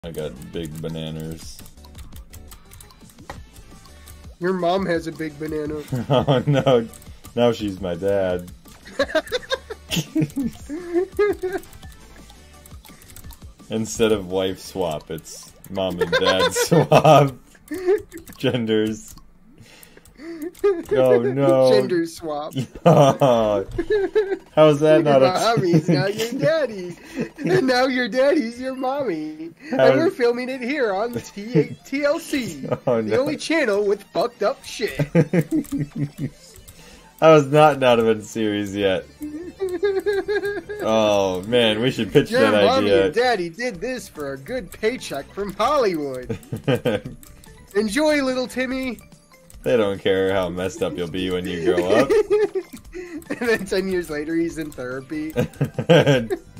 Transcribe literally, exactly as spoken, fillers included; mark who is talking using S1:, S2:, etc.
S1: I got big bananas.
S2: Your mom has a big banana.
S1: Oh no, now she's my dad. Instead of wife swap, it's mom and dad swap. Genders. Oh no.
S2: Gender swap.
S1: Oh, how's that not
S2: your
S1: a...
S2: mommy's not your daddy. And now your daddy's your mommy.
S1: How...
S2: And we're filming it here on T L C.
S1: Oh,
S2: the
S1: no.
S2: only channel with fucked up shit.
S1: I was not not even serious yet. Oh man, we should pitch
S2: your
S1: that
S2: mommy
S1: idea.
S2: and daddy did this for a good paycheck from Hollywood. Enjoy, little Timmy.
S1: They don't care how messed up you'll be when you grow up.
S2: And then ten years later, he's in therapy.